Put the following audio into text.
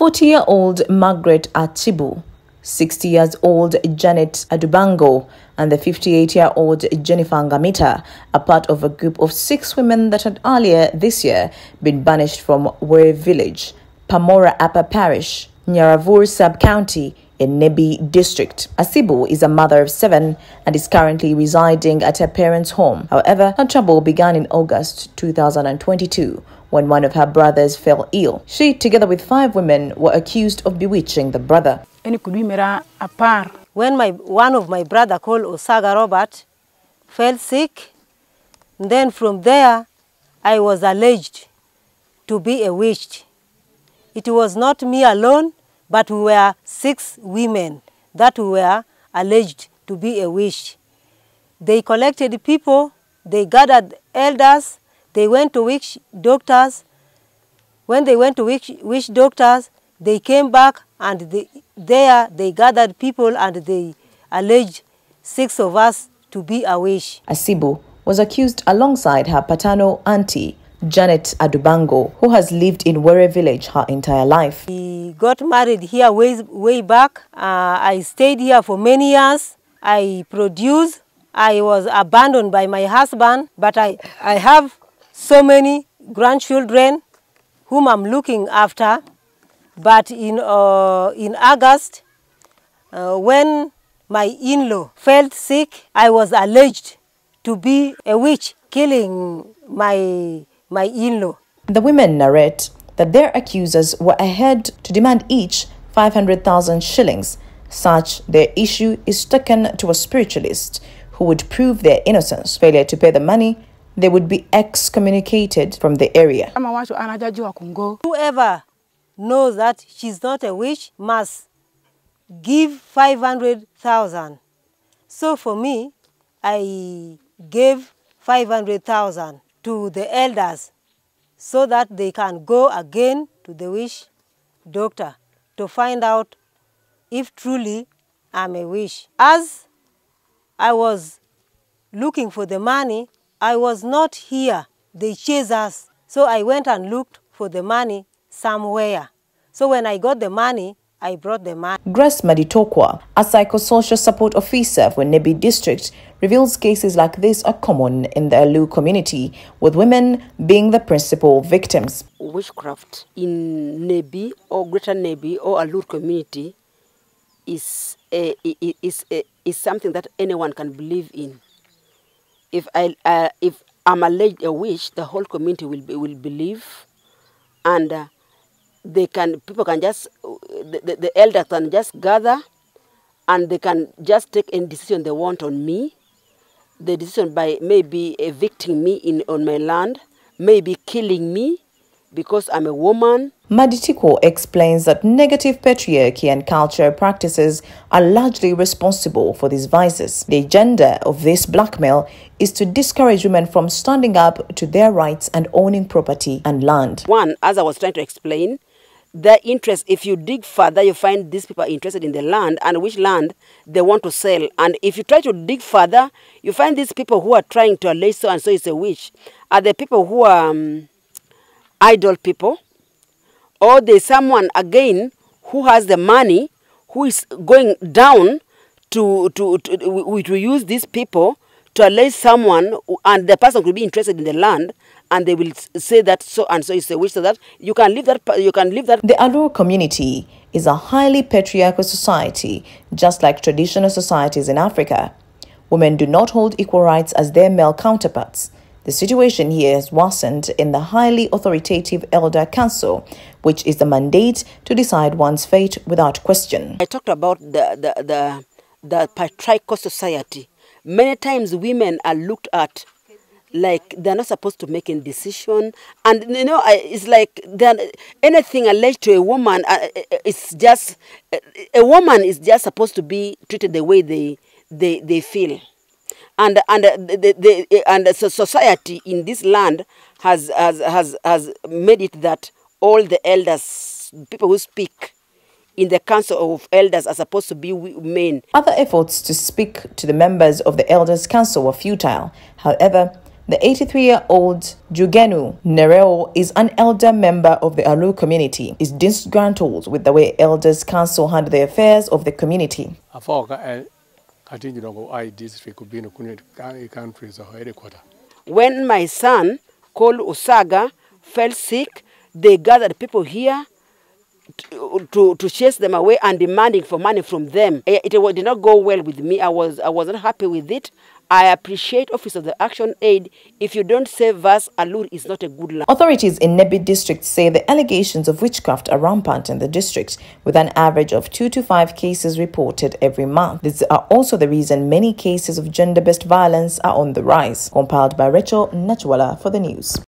40-year-old Margaret Achibu, 60 years old Janet Adubango, and the 58-year-old Jennifer Ngamita are part of a group of 6 women that had earlier this year been banished from Were Village, Pamora Upper Parish, Nyaravur Sub-County in Nebi District. Achibu is a mother of 7 and is currently residing at her parents' home. However, her trouble began in August 2022 when one of her brothers fell ill. She, together with 5 women, were accused of bewitching the brother. When one of my brother called Osaga Robert fell sick, then from there I was alleged to be a witch. It was not me alone, but we were 6 women that were alleged to be a witch. They collected people, they gathered elders, they went to witch doctors. When they went to witch doctors, they came back and there they gathered people and they alleged 6 of us to be a witch. Achibu was accused alongside her paternal auntie, Janet Adubango, who has lived in Were Village her entire life. We got married here way back. I stayed here for many years. I produced. I was abandoned by my husband, but I have so many grandchildren whom I'm looking after. But in August, when my in-law fell sick, I was alleged to be a witch, killing my in-law. The women narrate that their accusers were ahead to demand each 500,000 shillings. Such their issue is taken to a spiritualist who would prove their innocence. Failure to pay the money, they would be excommunicated from the area. Whoever knows that she's not a witch must give 500,000. So for me, I gave 500,000 to the elders so that they can go again to the witch doctor to find out if truly I'm a witch. As I was looking for the money, I was not here. They chased us. So I went and looked for the money somewhere. So when I got the money, I brought the money. Grace Maditokwa, a psychosocial support officer for Nebi District, reveals cases like this are common in the Alu community, with women being the principal victims. Witchcraft in Nebi or Greater Nebi or Alu community is something that anyone can believe in. If I'm alleged a witch, the whole community will believe, and people can just the elders can just gather, and they can just take any decision they want on me. The decision by maybe evicting me on my land, maybe killing me because I'm a woman. Maditiko explains that negative patriarchy and cultural practices are largely responsible for these vices. The agenda of this blackmail is to discourage women from standing up to their rights and owning property and land. One, as I was trying to explain, their interest, if you dig further, you find these people are interested in the land and which land they want to sell. And if you try to dig further, you find these people who are trying to allege so and so is a witch are the people who are idle people, or there's someone again who has the money, who is going down to use these people to allege someone, and the person could be interested in the land, and they will say that so and so is a witch, so that you can leave that. The Alu community is a highly patriarchal society, just like traditional societies in Africa. Women do not hold equal rights as their male counterparts. The situation here has worsened in the highly authoritative Elder Council, which is the mandate to decide one's fate without question. I talked about the patriarchal society. Many times women are looked at like they're not supposed to make any decision, and it's like anything alleged to a woman, it's just a woman is just supposed to be treated the way they feel. And the society in this land has made it that all the elders, people who speak in the Council of Elders, are supposed to be men. Other efforts to speak to the members of the Elders Council were futile. However, The 83-year-old Jugenu Nereo is an elder member of the Alu community. Is disgruntled with the way Elders Council handle the affairs of the community. When my son, called Usaga, fell sick, they gathered people here to chase them away and demanding for money from them. It did not go well with me. I was not happy with it. I appreciate Office of the Action Aid. If you don't save us, Alur is not a good land. Authorities in Nebbi district say the allegations of witchcraft are rampant in the district, with an average of 2 to 5 cases reported every month. These are also the reason many cases of gender-based violence are on the rise. Compiled by Rachel Nachwala for the news.